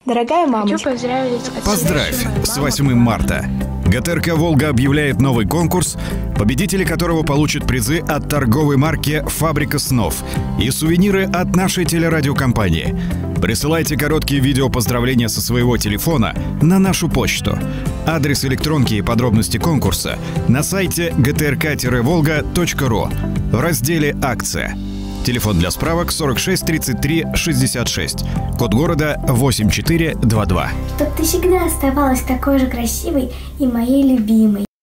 Дорогая мамочка, Поздравь с 8 марта! ГТРК «Волга» объявляет новый конкурс, победители которого получат призы от торговой марки «Фабрика снов» и сувениры от нашей телерадиокомпании. Присылайте короткие видео поздравления со своего телефона на нашу почту. Адрес электронки и подробности конкурса на сайте gtrk-volga.ru в разделе «Акция». Телефон для справок 46 33 66. Код города 8422. Чтоб ты всегда оставалась такой же красивой и моей любимой.